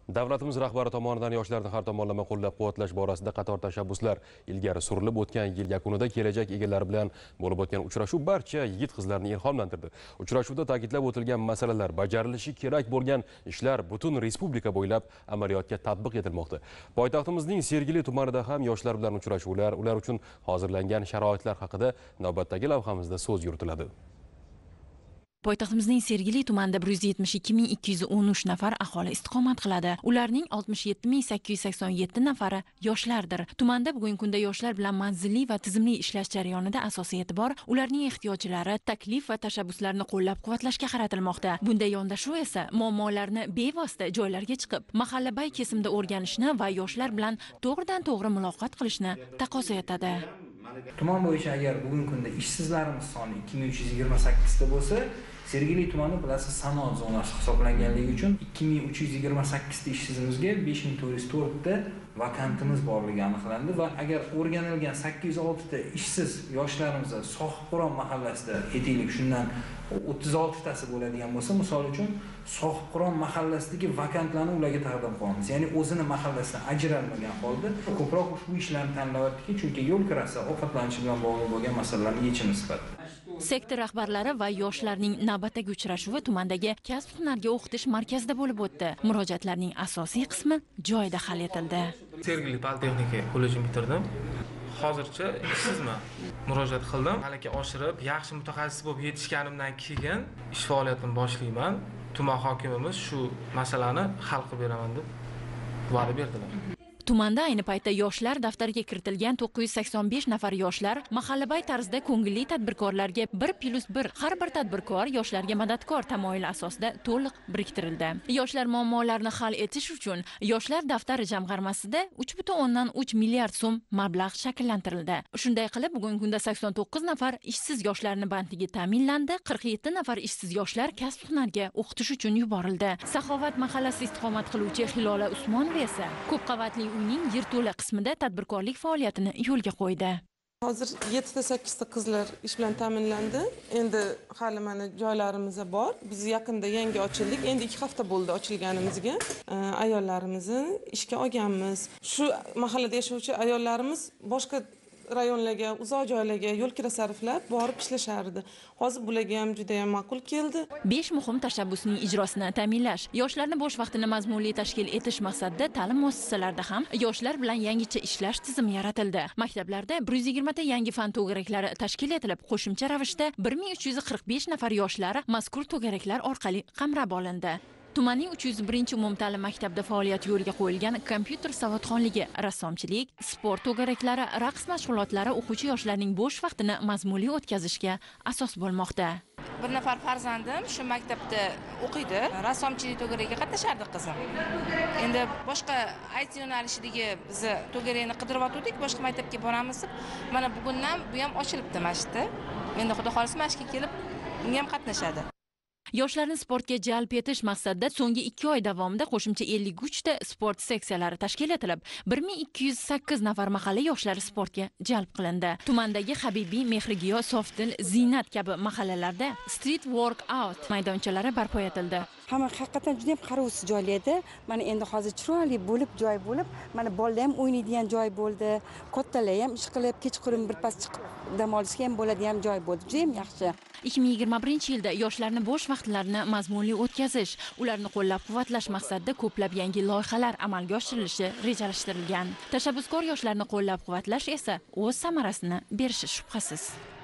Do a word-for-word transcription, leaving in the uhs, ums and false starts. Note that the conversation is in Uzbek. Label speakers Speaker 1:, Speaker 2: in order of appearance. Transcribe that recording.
Speaker 1: Davlatimiz rahbari tomonidan yoshlarni har tomonlama qo'llab-quvvatlash borasida qator tashabbuslar ilgari surilib, o'tgan yil yakunida kelajak egalari bilan bo'lib o'tgan uchrashuv barcha yigit-qizlarni ilhomlantirdi. Uchrashuvda ta'kidlab o'tilgan masalalar, bajarilishi kerak bo'lgan ishlar butun respublika bo'ylab amaliyotga tatbiq etilmoqda. Poytaxtimizning Sergeli tumanida ham yoshlar bilan uchrashuvlar, ular uchun hozirlangan sharoitlar haqida navbatdagi lavhamizda so'z yuritiladi.
Speaker 2: Poytaxtimizning Sergeli tumanida bir yuz yetmish ikki ming ikki yuz o'n uch nafar aholi istiqomat qiladi. Ularning oltmish yetti ming sakkiz yuz sakson yetti nafari yoshlardir. Tumanda bugungi kunda yoshlar bilan manzilli va tizimli ishlash jarayonida asosiy e'tibor ularning ehtiyojlari, taklif va tashabbuslarini qo'llab-quvvatlashga qaratilmoqda. Bunday yondashuv esa muammolarni bevosita joylarga chiqib, mahallabay kesimda o'rganishni va yoshlar bilan to'g'ridan-to'g'ri muloqot qilishni taqozo etadi.
Speaker 3: Tuman bo'yicha agar bugungi kunda ishsizlarimiz soni ikki ming uch yuz yigirma sakkiz ta bo'lsa, Sergeli tumani bilasiz sanoat zonasi hisoblanganligi uchun ikki ming uch yuz yigirma sakkiz ta ishsizimizga besh ming to'rt yuz to'rt ta vakantimiz borligi aniqlandi va agar o'rganilgan sakkiz yuz olti ta ishsiz yoshlarimiz Sohibqiron mahallasida aytaylik shundan o'ttiz olti tasi bo'ladigan bo'lsa, misol uchun Sohibqiron mahallasidagi vakantlarni ularga taqdim qilamiz. Ya'ni o'zini mahallasidan ajralmagan holda ko'proq ushbu ishlarni tanlayaptiki, chunki yo'l kirasi ovqatlanish bilan bog'liq bo'lgan masalalarning yechimi sifatida.
Speaker 2: Sektor rahbarlari va yoshlarning navbatdagi uchrashuvi tumandagi kasb-hunarga o'qitish markazida bo'lib o'tdi. Murojaatlarning asosiy qismi joyida hal etildi.
Speaker 4: Sergeli politexnika kollejini bitirdim. Hozircha ishsizman. Murojaat qildim. Malaka oshirib, yaxshi mutaxassis bo'lib yetishganimdan keyin ish faoliyatimni boshlayman. Tuman hokimimiz shu masalani hal qilib beraman deb va'da berdilar.
Speaker 2: Tumanda ayni paytda yoshlar daftariga kiritilgan to'qqiz yuz sakson besh nafar yoshlar mahallabay tarzda ko'ngilli tadbirkorlarga bir plus bir har bir tadbirkor yoshlarga madadkor tamoyili asosida to'liq biriktirildi. Yoshlar muammolarini hal etish uchun yoshlar daftari jamg'armasida uch butun o'ndan uch milliard so'm mablag' shakllantirildi. Shunday qilib, bugungi kunda sakson to'qqiz nafar ishsiz yoshlarning bandligi ta'minlandi, qirq yetti nafar ishsiz yoshlar kasb-hunarga o'qitish uchun yuborildi. Saxovat mahallasi istiqomat qiluvchi Hilola Usmonova esa ko'p qavatli uyning yerto'la qismida tadbirkorlik faoliyatini yo'lga qo'ydi.
Speaker 5: Hozir yettita sakkizta qizlar ish bilan ta'minlandi. Endi hali mana joylarimiz bor. Biz yaqinda yangi ochildik. Endi ikki hafta bo'ldi ochilganimizga. Ayollarimizni ishga olganmiz. Shu mahallada yashovchi ayollarimiz boshqa rayonlarga, uzoq joylarga yo'l kira sarflab borib ishlashardi. Hozir bularga ham juda ham ma'qul keldi.
Speaker 2: besh muhim tashabbusning ijrosini ta'minlash, yoshlarni bo'sh vaqtini mazmunli tashkil etish maqsadida ta'lim muassasalarida ham yoshlar bilan yangicha ishlash tizimi yaratildi. Maktablarda bir yuz yigirma ta yangi fan to'garaklari tashkil etilib, qo'shimcha ravishda bir ming uch yuz qirq besh nafar yoshlar mazkur to'garaklar orqali qamrab olindi. Tumanning uch yuz birinchi umumta'lim maktabida faoliyat yo'lga qo'yilgan kompyuter savodxonligi, rassomchilik, sport to'garaklari, raqs mashg'ulotlari o'quvchi yoshlarning bo'sh vaqtini mazmunli o'tkazishga asos bo'lmoqda.
Speaker 6: Bir nafar farzandim shu maktabda o'qiydi. Rassomchilik to'garagiga qatnashardi qizim. Endi boshqa I T yo'nalishidagi biz to'garakni qidirib o'tdik, boshqa maktabga boramiz deb. Mana bugundan bu ham ochilibdi mashqda. Endi xudo xolisa mashqqa kelib, unga ham qatnashadi.
Speaker 2: Yoshlarni sportga jalb etish maqsadida so'nggi ikki oy davomida qo'shimcha ellik uch ta sport seksiyalari tashkil etilib, bir ming ikki yuz sakkiz nafar mahalla yoshlari sportga jalb qilindi. Tumandagi Habibiy, Mehrigiyo, Sofdil, Zinat kabi mahallalarda street workout maydonchalari barpo etildi.
Speaker 7: Hamma haqiqatan juda ham qarovsiz joylarda. Mana endi hozir chiroyli bo'lib, joy bo'lib, mana bolalar ham o'ynaydigan joy bo'ldi. Kattalar ham ish qilib, kechqurun birpas chiqib dam olishga ham bo'ladigan joy bo'ldi. Juda ham yaxshi.
Speaker 2: ikki ming yigirma birinchi yilda yoshlarni bo'sh vaqtlarini mazmunli o'tkazish, ularni qo'llab-quvvatlash maqsadida ko'plab yangi loyihalar amalga oshirilishi rejalashtirilgan. Tashabbuskor yoshlarni qo'llab-quvvatlash esa o'z samarasini berishi shubhasiz.